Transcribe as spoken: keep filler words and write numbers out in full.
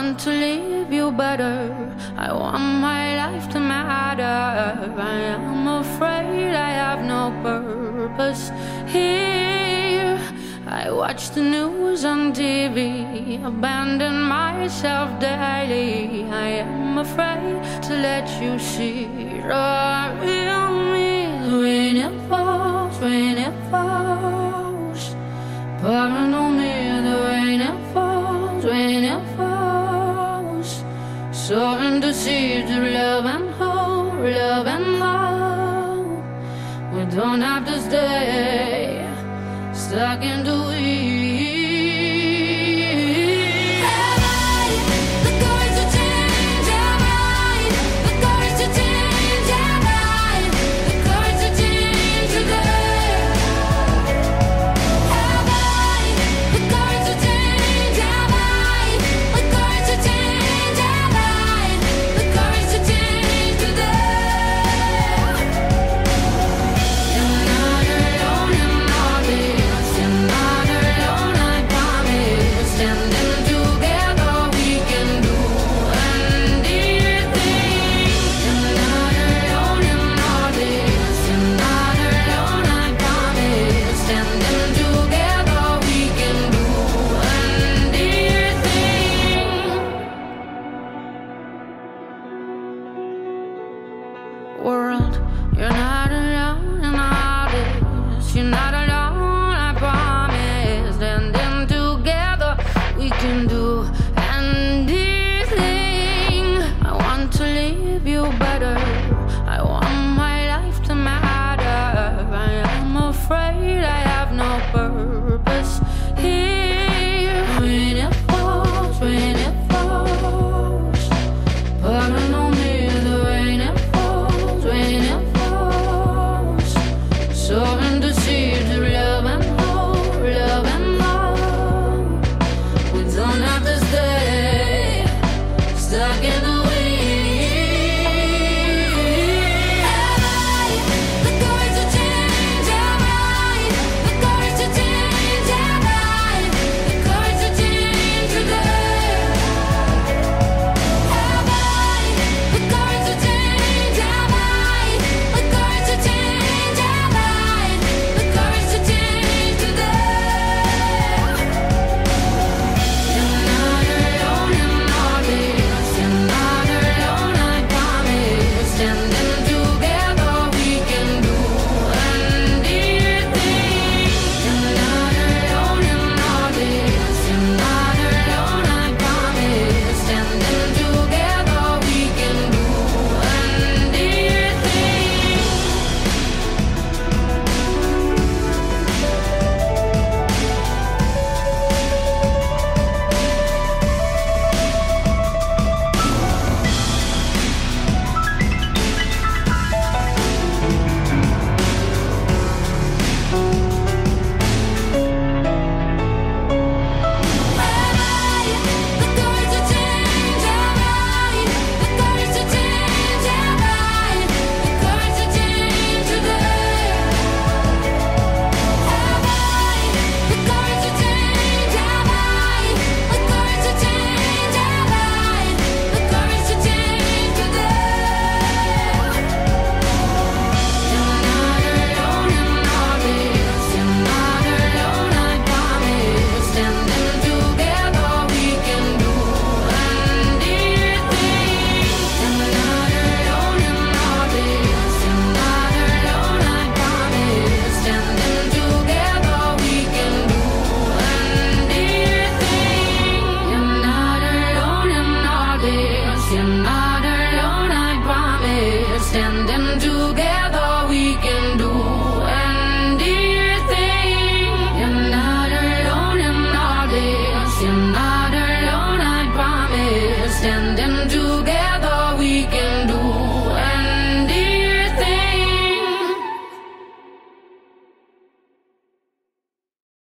want to leave you better. I want my life to matter. I am afraid I have no purpose here. I watch the news on T V, abandon myself daily. I am afraid to let you see the real me. Rain it falls, rain it falls, pouring on me. The rain it falls, rain it falls, sowing the seeds of love and hope, love and hope. We don't have to stay stuck in the weeds. Have I the courage to change? Have I the courage to change? Have I the courage to change today? Have I the courage to change? Have I the courage to change? Have I the courage to change today? You're not alone in all this. You're not alone, I promise. Standing together, we can do anything. You're not alone in all this. You're not alone, I promise. Standing together, we can do anything. World, you're not